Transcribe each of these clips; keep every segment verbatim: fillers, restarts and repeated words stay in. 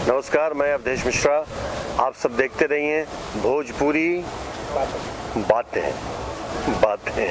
नमस्कार, मैं अवधेश मिश्रा। आप सब देखते रहिए भोजपुरी बातें बातें।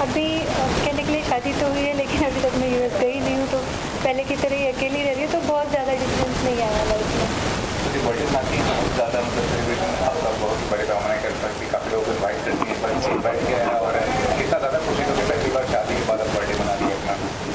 अभी कहने के लिए शादी तो हुई है, लेकिन अभी तक मैं यूएस गई नहीं हूँ, तो पहले की तरह ही अकेली रह रही हूँ, तो बहुत ज़्यादा डिफरेंस नहीं आया लाइफ में। बर्थडे पार्टी बहुत ज़्यादा मतलब सेलिब्रेशन आपका बहुत बड़े पैमाने कर सकती, काफ़ी लोग इन्वाइट करती हैं, बच्चे इन्वाइट किया है और कितना ज़्यादा खुशी होगी पहली बार शादी के बाद आप बर्थडे मना रही है अपना?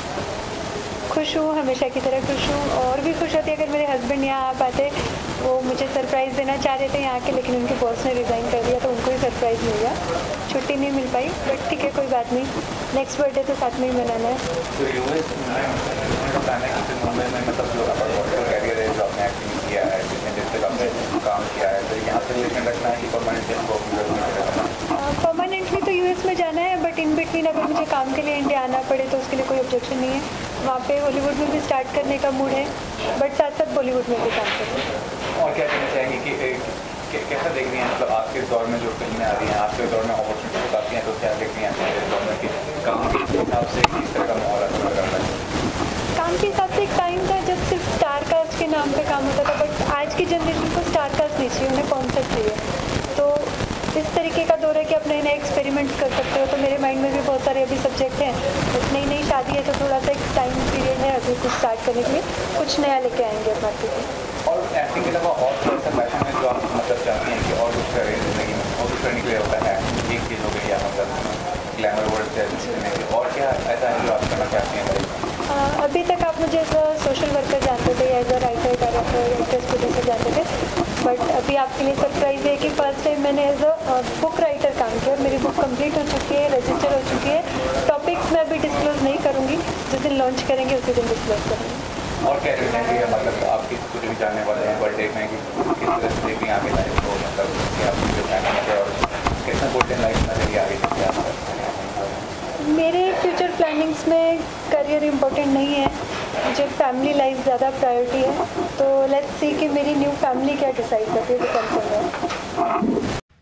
खुश हूँ, हमेशा की तरह खुश हूँ, और भी खुश होती अगर मेरे हस्बैंड यहाँ आ पाते। वो मुझे सरप्राइज़ देना चाह रहे थे यहाँ के, लेकिन उनके बॉस ने रिज़ाइन कर दिया, तो उनको ही सरप्राइज़ मिल गया, छुट्टी नहीं मिल पाई, बट ठीक है कोई बात नहीं, नेक्स्ट बर्थडे तो साथ में ही मनाना है। तो यूएस का प्लान है कि मुंबई में मतलब जो आपका कैरियर है, जो आपने एक्टिंग किया है, जिसमें जिससे आपने काम किया है, तो यहाँ से रिलेशन रखना है कि परमानेंटली आपको परमानेंटली तो यूएस में जाना है, बट इन बिटवीन अगर मुझे काम के लिए इंडिया आना पड़े तो उसके लिए कोई ऑब्जेक्शन नहीं है। वहाँ पे हॉलीवुड में भी स्टार्ट करने का मूड है, बट साथ साथ बॉलीवुड में भी काम करें। और क्या कहना चाहेंगे कि कैसा देख रही हैं मतलब आज के दौर में जो फिल्में आ रही हैं, आज के दौर में अपॉर्चुनिटीज आती हैं, तो क्या देख रही हैं आज के दौर में कि काम के हिसाब से किस तरह का माहौल अच्छा लग रहा है? काम के हिसाब से एक टाइम था जब सिर्फ स्टार कास्ट के नाम पे काम होता था, बट आज की जनरेशन को स्टार कास्ट नहीं चाहिए, उन्हें कॉन्सेप्ट चाहिए। तो इस तरीके का दौर है कि आप नए नए एक्सपेरिमेंट्स कर सकते हो। तो मेरे माइंड में भी बहुत सारे अभी सब्जेक्ट हैं, बस नई नई शादी है, तो थोड़ा सा एक टाइम पीरियड है अभी कुछ स्टार्ट करने के लिए, कुछ नया लेके आएंगे मार्केट में। और एक्टिंग के अलावा और कौन सा पैशन है जो आप मतलब चाहती हैं कि और कुछ करें जिंदगी में, और कुछ करने के लिए होता है? एक चीज़ हो गई या मतलब ग्लैमर वर्ल्ड से जिसमें, और क्या ऐसा है जो आप करना चाहती हैं? अभी तक आप मुझे एज अ सोशल वर्कर जानते थे, as a writer director actress producer जानते थे, बट अभी आपके लिए सरप्राइज़ है कि फर्स्ट टाइम मैंने एज अ बुक राइटर काम किया। मेरी बुक कंप्लीट हो चुकी है, रजिस्टर हो चुकी है। टॉपिक्स मैं अभी डिस्क्लोज नहीं करूँगी, जिस दिन लॉन्च करेंगे उसी दिन डिस्क्लोज करूँगी। और क्या कहते हैं मतलब आपकी कुछ भी जानने वाले हैं बर्थडे में कि किस तरह से देखेंगे आपकी लाइफ को, मतलब कि आपकी जो फैमिली है और कितना गोल्डन लाइफ नजर आ रही है? मेरे फ्यूचर प्लानिंग्स में करियर इम्पोर्टेंट नहीं है, मुझे फैमिली लाइफ ज़्यादा प्रायोरिटी है। तो लेट्स सी कि मेरी न्यू फैमिली क्या डिसाइड करती है, डिपेंड कर रहा है।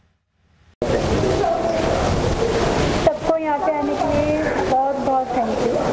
सबको यहाँ पे आने के लिए बहुत बहुत थैंक यू।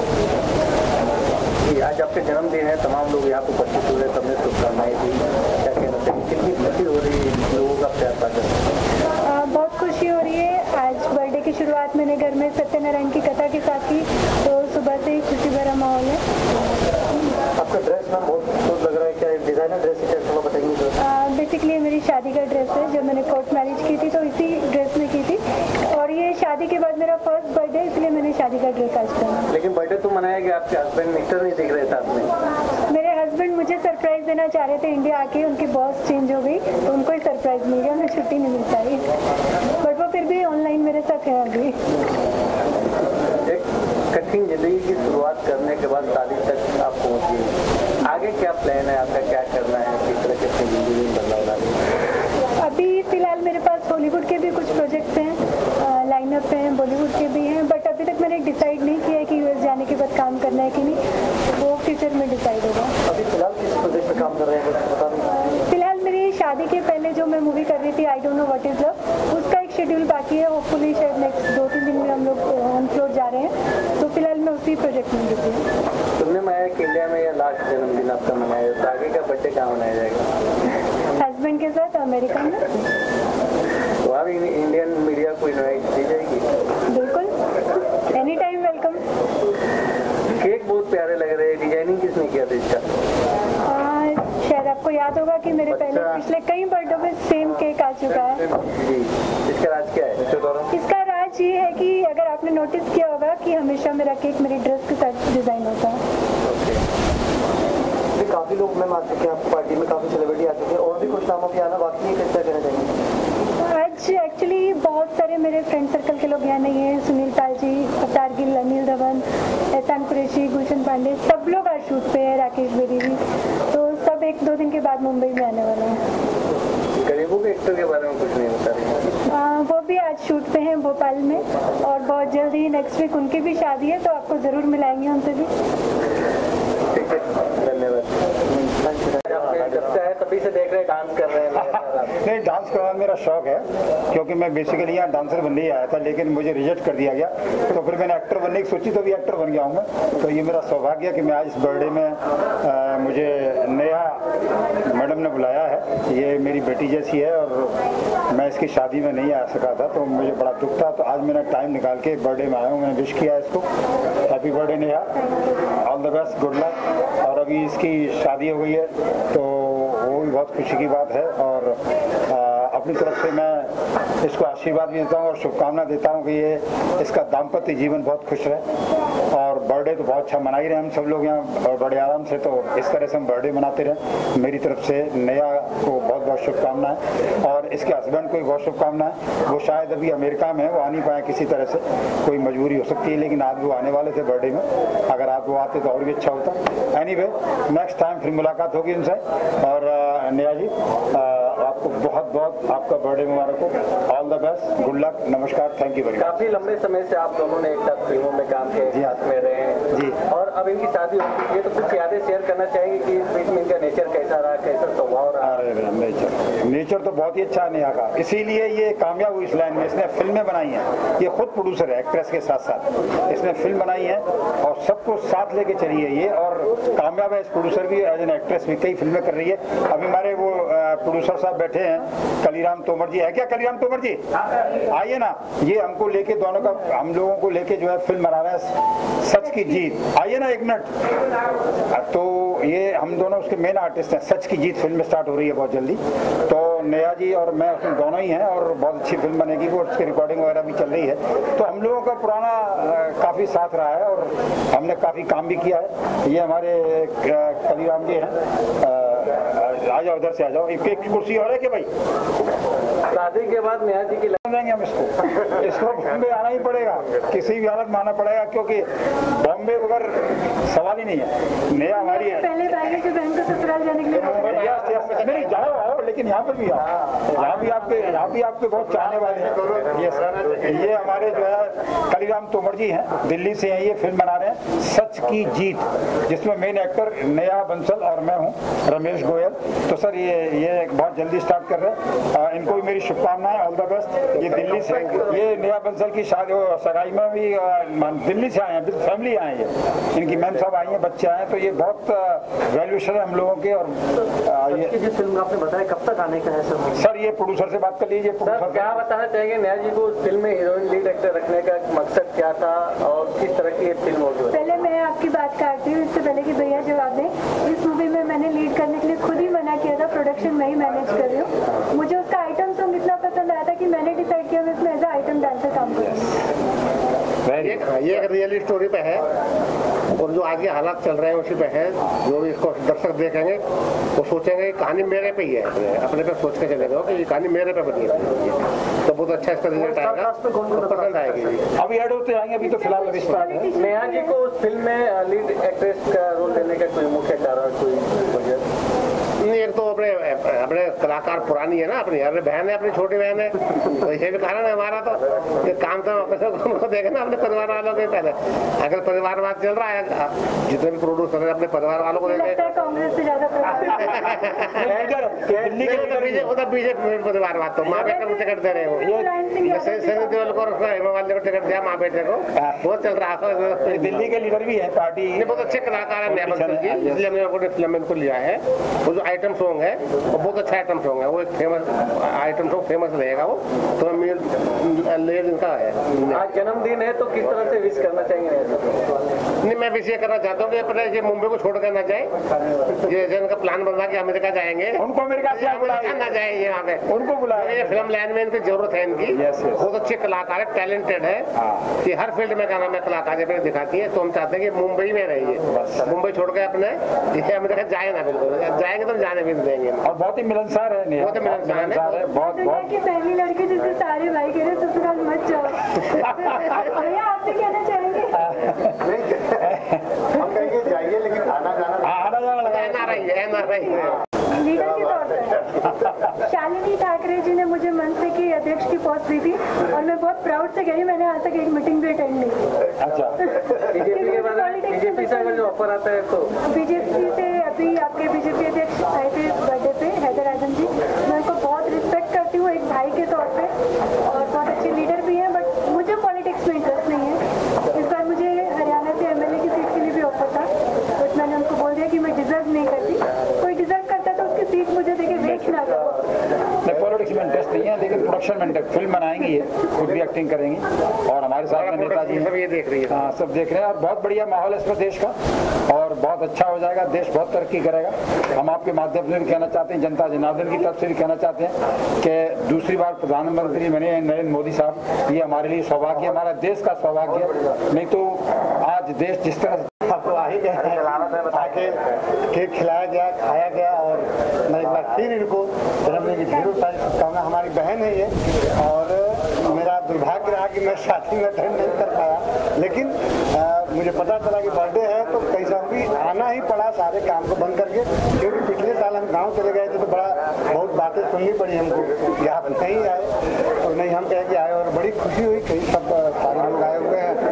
आज आपका जन्मदिन है, तमाम लोग यहाँ पर उपस्थित हुए, सबने शुभकामनाएं दी, क्या कहना चाहिए, कितनी खुशी हो रही है लोगों का प्यार पाकर? बहुत खुशी हो रही है। आज बर्थडे की शुरुआत मैंने घर में सत्यनारायण की कथा के साथ की, तो सुबह से ही खुशी भरा माहौल है। आपका ड्रेस ना बहुत खूब लग रहा है, क्या डिज़ाइनर ड्रेस है, थोड़ा बताएंगे? बेसिकली मेरी शादी का ड्रेस है, जब मैंने कोर्ट मैरिज की थी तो इसी ड्रेस में की थी, और ये शादी के बाद मेरा फर्स्ट बर्थडे, इसलिए मैंने शादी का ड्रेस आज पहना। लेकिन बर्थडे तो मनाया गया, आपके हस्बैंड मिस्टर नहीं दिख रहे साथ में? मेरे हस्बैंड मुझे सरप्राइज देना चाह रहे थे इंडिया आके, उनकी बॉस चेंज हो गई तो उनको ही सरप्राइज मिल गया, उन्हें छुट्टी नहीं मिल पाई, बट वो फिर भी ऑनलाइन मेरे साथ है अभी। एक कठिन जिंदगी की शुरुआत करने के बाद शादी तक आप पहुँची, आगे क्या प्लान है आपका, क्या करना है, किस तरह के जिंदगी में बदलाव लाना? अभी फिलहाल मेरे पास हॉलीवुड के भी कुछ प्रोजेक्ट्स हैं, लाइनअप हैं, बॉलीवुड के भी हैं, बट अभी तक मैंने डिसाइड नहीं किया है कि यूएस जाने के बाद काम करना है कि नहीं, वो फ्यूचर में डिसाइड होगा। अभी फिलहाल किस प्रोजेक्ट पे काम कर रहे हैं बता दें? फिलहाल मेरी शादी के पहले जो मैं मूवी कर रही थी I don't know what is love, उसका एक शेड्यूल बाकी है, होपफुली शायद नेक्स्ट दो तीन दिन में हम लोग ऑन फ्लोर जा रहे हैं, तो फिलहाल मैं उसी प्रोजेक्ट में बिजी हूँ। सुनने में आया कि इंडिया में या लास्ट जन्मदिन आपका मनाया, तो आगे का बर्थडे कहाँ मनाया जाएगा? हस्बैंड के साथ अमेरिका में। वहाँ भी इंडियन मीडिया को इनवाइट की जाएगी? बिल्कुल, एनी टाइम वेलकम। केक बहुत प्यारे लग रहे हैं, डिजाइनिंग किसने किया था इसका? शायद आपको याद होगा कि मेरे अच्छा। पहले पिछले कई बर्थडे में सेम केक आ चुका है जी। इसका राज क्या है? इसका राज ये है कि अगर आपने नोटिस किया होगा कि हमेशा मेरा केक मेरी ड्रेस के साथ डिजाइन होता है। काफी लोग मैम आ चुके हैं आपकी पार्टी में, काफी सेलिब्रिटी आ चुके हैं, और भी कुछ नामों की आना बाकी है, कैसा कहना चाहिए? आज एक्चुअली बहुत सारे मेरे फ्रेंड सर्कल के लोग यहाँ नहीं हैं, सुनील पाल जी, अवतार गिल, अनिल धवन, एहसान कुरैशी, गुलशन पांडे, सब लोग आज शूट पे है, राकेश बेदी भी, तो सब एक दो दिन के बाद मुंबई में आने वाले हैं। गरीबों के एक्टर के बारे में कुछ नहीं बता रही? वो भी आज शूट पे हैं भोपाल में, और बहुत जल्द ही नेक्स्ट वीक उनकी भी शादी है, तो आपको ज़रूर मिलाएंगे उनसे भी। ठीक है, धन्यवाद। अभी से देख रहे हैं डांस कर रहे हैं। नहीं, डांस करना मेरा शौक है, क्योंकि मैं बेसिकली यहाँ डांसर बनने ही आया था, लेकिन मुझे रिजेक्ट कर दिया गया, तो फिर मैंने एक्टर बनने की सोची, तो भी एक्टर बन गया हूँ मैं। तो ये मेरा सौभाग्य है कि मैं आज इस बर्थडे में आ, मुझे नेहा मैडम ने बुलाया है। ये मेरी बेटी जैसी है और मैं इसकी शादी में नहीं आ सका था, तो मुझे बड़ा दुख था, तो आज मैंने टाइम निकाल के बर्थडे में आया हूँ। मैंने विश किया इसको, happy birthday Neha, all the best, good luck. और अभी इसकी शादी हो गई है, तो वो भी बहुत खुशी की बात है। और आ, अपनी तरफ से मैं इसको आशीर्वाद भी देता हूँ और शुभकामना देता हूँ कि ये इसका दाम्पत्य जीवन बहुत खुश रहे। और बर्थडे तो बहुत अच्छा मना ही रहे हम सब लोग यहाँ बड़े आराम से, तो इस तरह से हम बर्थडे मनाते रहे। मेरी तरफ से नेहा को बहुत बहुत शुभकामनाएं और इसके हस्बैंड को भी बहुत शुभकामनाएं। वो शायद अभी अमेरिका में है, वो आ नहीं पाए किसी तरह से, कोई मजबूरी हो सकती है, लेकिन आज वो आने वाले थे बर्थडे में। अगर आप वो आते तो और भी अच्छा होता। एनीवे, नेक्स्ट टाइम फिर मुलाकात होगी उनसे। और नेहा जी, आपको बहुत बहुत आपका बर्थडे मुबारक हो, all the best, good luck, नमस्कार, थैंक यू वेरी मच। काफी लंबे समय से आप दोनों ने एक साथ फिल्मों में काम किया, जी साथ में रहे हैं जी। और अब इनकी शादी हो चुकी है, तो कुछ यादें शेयर करना चाहेंगे कि इस बीच में इनका नेचर कैसा रहा, कैसा स्वभाव रहा? अरे नेचर नेचर तो बहुत ही अच्छा है नेहा का, इसीलिए ये कामयाब हुई इस लाइन में। इसने फिल्में बनाई हैं, ये खुद प्रोड्यूसर है, एक्ट्रेस के साथ साथ इसने फिल्म बनाई है और सबको साथ लेके चली है ये, और कामयाब है इस प्रोड्यूसर भी, एज एन एक्ट्रेस भी कई फिल्में कर रही है। अभी हमारे वो प्रोड्यूसर साहब बैठे हैं, कलीराम तोमर जी, है क्या कलीराम तोमर जी? आइए ना, ये हमको लेके दोनों का, हम लोगों को लेके जो है फिल्म बना रहे हैं सच की जीत। आइए ना एक मिनट। तो ये हम दोनों उसके मेन आर्टिस्ट हैं। सच की जीत फिल्म स्टार्ट हो रही है बहुत जल्दी, तो नेहा जी और मैं उसमें दोनों ही हैं और बहुत अच्छी फिल्म बनेगी वो, उसकी रिकॉर्डिंग वगैरह भी चल रही है। तो हम लोगों का पुराना काफ़ी साथ रहा है और हमने काफ़ी काम भी किया है। ये हमारे कलीराम जी हैं, आ जाओ उधर से, आ जाओ। एक एक कुर्सी और है कि भाई? शादी के बाद नेहा जी की देंगे हम इसको इसको बॉम्बे आना ही पड़ेगा, किसी भी हालत में आना पड़ेगा, क्योंकि बॉम्बे बगैर सवाल ही नहीं है। नेहा हमारी है। पहले बैगेज बैंक को ससुराल जाने के लिए नहीं, जाओ आओ, लेकिन यहाँ पर भी आओ, यहाँ भी आपके यहाँ भी आपके बहुत चाहने वाले हैं। ये ये हमारे जो है कलीराम तोमर जी हैं, दिल्ली से हैं, ये फिल्म बना रहे हैं सच की जीत, जिसमें मेन एक्टर नेहा बंसल और मैं हूँ, रमेश गोयल। तो सर ये ये बहुत जल्दी स्टार्ट कर रहे हैं, इनको भी मेरी शुभकामनाएं, ऑल द बेस्ट। ये दिल्ली से, ये नेहा बंसल की शादी सगाई में भी दिल्ली से आए हैं, फैमिली आए हैं, इनकी मैम साहब आई हैं, बच्चे आए हैं, तो ये बहुत वैल्यूशन है हम लोगों के। और ये जिस फिल्म आपने बताया कब तक आने का है सर? सर ये प्रोड्यूसर से बात कर लीजिए। सर क्या बताना चाहेंगे नेहा जी को उस फिल्म में हीरोइन लीड एक्टर रखने का मकसद क्या था और किस तरह की ये फिल्म होगी? पहले मैं आपकी बात काटती हूँ, इससे पहले कि भैया जवाब दें। इस मूवी में मैंने लीड करने के लिए खुद ही मना किया था, प्रोडक्शन मैं ही मैनेज कर रही हूँ। मुझे उसका आइटम सॉन्ग इतना पसंद आया था कि मैंने डिसाइड किया मैं इसमें एज आइटम डांसर काम करूँ। ये एक रियल स्टोरी पे है और जो आगे हालात चल रहे हैं उसी पे है। जो भी इसको दर्शक देखेंगे वो सोचेंगे कहानी मेरे पे ही है, अपने पे सोच के चले गए कि ये कहानी मेरे पे बनी है, तो बहुत अच्छा इसका रिजल्ट आएगा, तो पसंद आएगी। अभी ऐड होते आएंगे, अभी तो फिलहाल अभी स्टार्ट है। नेहा जी को उस फिल्म में लीड एक्ट्रेस का रोल देने का कोई मुख्य कारण, कोई वजह? नहीं, एक तो अपने अपने कलाकार पुरानी है ना, अपनी अरे बहन है, अपनी छोटी बहन है, तो ये भी कारण है हमारा। तो ये काम तो अपने देखे ना अपने परिवार वालों के, पहले अगर परिवारवाद चल रहा है, जितने भी प्रोड्यूसर है अपने परिवार वालों को देखे। कांग्रेस से ज्यादा उधर बीजेपी परिवारवाद तो माँ बेटे को टिकट दे रहे हो, सनी देओल को हेमा मालिनी को टिकट दिया, माँ बेटे को बहुत चल रहा है। दिल्ली के लीडर भी है पार्टी, बहुत अच्छे कलाकार है नेहा बंसल जी, इसलिए हमने फिल्म इनको लिया है। वो जो आइटम सॉन्ग है वो बहुत अच्छा आइटम सॉन्ग है, वो एक फेमस आइटम सॉन्ग फेमस रहेगा वो, तो लेयर इनका है। आज जन्मदिन है तो किस तरह से विश करना चाहेंगे? नहीं, मैं विश ये करना चाहता हूँ कि अपने ये मुंबई को छोड़ कर ना जाए, ये जिनका प्लान बन रहा कि अमेरिका जाएंगे, उनको अमेरिका से ना जाए यहाँ पे, उनको बुलाया। ये फिल्म लाइन में इनकी जरूरत है इनकी, बहुत अच्छे कलाकार है, टैलेंटेड है, कि हर फील्ड में गाना में कलाकारी अपने दिखाती है। तो हम चाहते हैं कि मुंबई में रहिए, मुंबई छोड़ के अपने अमेरिका जाए ना, बिल्कुल जाएंगे तो जाने भी देंगे। और बहुत ही मिलनसार है, बहुत ही मिलनसार है, बहुत बहुत पहली लड़की जिससे सारे भाई कह रहे ससुराल मत जाओ। भैया आपसे कहना चाहेंगे? हम कहेंगे जाइए, लेकिन आना जाना आना जाना लगा रही ना रही लीडर के तौर पर शालिनी ठाकरे जी ने मुझे मंच की अध्यक्ष की पोस्ट बहुत हुई थी और मैं बहुत प्राउड से गई, मैंने आज तक एक मीटिंग भी अटेंड नहीं की। अच्छा, बीजेपी के बारे में बीजेपी से अगर जो ऑफर आता है तो बीजेपी से अभी आपके बीजेपी अध्यक्ष आए थे बर्थडे पे, हैदर आजम जी, मैं उनको बहुत रिस्पेक्ट करती हूँ एक भाई के तौर पे और बहुत अच्छे लीडर भी हैं, बट मुझे पॉलिटिक्स में इंटरेस्ट नहीं है। इस बार मुझे हरियाणा से एमएलए की सीट के लिए भी ऑफर था, बट मैंने उनको बोल दिया कि मैं डिजर्व नहीं करती, कोई डिजर्व करता तो उसकी सीट मुझे देके वेस्ट ना करो। नहीं, पॉलिटिक्स में इंटरेस्ट नहीं है, लेकिन प्रोडक्शन में इंटरेस्ट, फिल्म बनाएंगी, ये खुद भी एक्टिंग करेंगी और हमारे साथ में नेताजी सब ये देख रही है। हाँ, सब देख रहे हैं और बहुत बढ़िया माहौल है इसमें देश का और बहुत अच्छा हो जाएगा, देश बहुत तरक्की करेगा। हम आपके माध्यम से भी कहना चाहते हैं, जनता जनार्दन की तरफ से भी कहना चाहते हैं कि दूसरी बार प्रधानमंत्री बने नरेंद्र मोदी साहब, ये हमारे लिए सौभाग्य, हमारा देश का सौभाग्य। नहीं तो आज देश जिस तरह आपको आ ही गया आके केक खिलाया गया, खाया गया और मैं एक बार फिर इनको जन्मदिन की ढेरों सारी शुभकामनाएं। हमारी बहन है ये और मेरा दुर्भाग्य रहा कि मैं शादी में अटेंड नहीं कर पाया, लेकिन आ, मुझे पता चला कि बर्थडे है तो कैसा भी आना ही पड़ा सारे काम को बंद करके, क्योंकि पिछले साल हम गाँव चले गए थे तो बड़ा बहुत बातें सुननी पड़ी हमको कि आप नहीं आए और नहीं हम कह के आए और बड़ी खुशी हुई। कई सब सारे लोग आए हुए हैं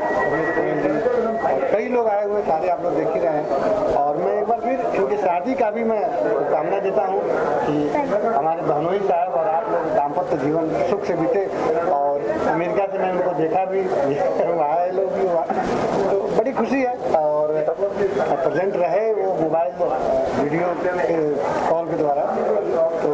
और कई लोग आए हुए सारे आप लोग देख ही रहे हैं और मैं एक बार फिर क्योंकि शादी का भी मैं कामना देता हूँ कि हमारे बहनोई साहब और आप लोग दाम्पत्य जीवन सुख से बीते और अमेरिका से मैं उनको देखा भी आए लोग भी हुआ तो बड़ी खुशी है और प्रेजेंट रहे वो मोबाइल वीडियो कॉल के द्वारा। तो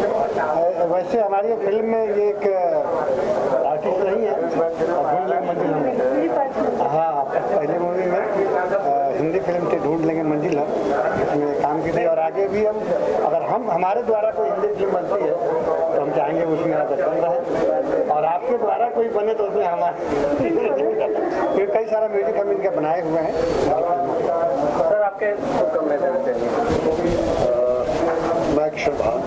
वैसे हमारी फिल्म में ये एक आर्टिस्ट नहीं है, ढूंढ लेंगे मंजिल हम, हाँ पहले मूवी में हिंदी फिल्म थी ढूंढ लेंगे मंजिल हम, इसमें काम की थी और आगे भी हम अगर हम हमारे द्वारा कोई हिंदी फिल्म बनती है तो हम चाहेंगे उसमें आप बन रहे और आपके द्वारा कोई बने तो उसमें हमारे क्योंकि कई सारा म्यूजिक हम इनके बनाए हुए हैं। सर आपके शुभकामनाएं देना चाहिए। मैं अक्षर भान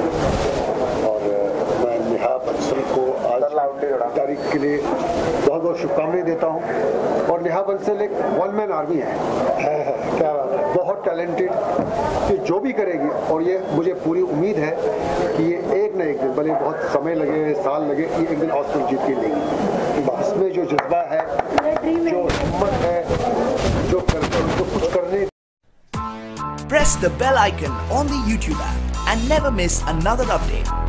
और मैं नेहा बंसल को आज तारीख के लिए बहुत बहुत शुभकामनाएं देता हूं और नेहा बंसल एक वन मैन आर्मी है, क्या बात है, बहुत टैलेंटेड, ये जो भी करेगी और ये मुझे पूरी उम्मीद है कि ये एक न एक दिन, भले बहुत समय लगे साल लगे, ये एक दिन ऑस्कर जीत के लेगी। इसमें जो जज्बा है, जो हिम्मत है, जो करते जो कुछ करने। Press the bell icon on the YouTube app and never miss another update.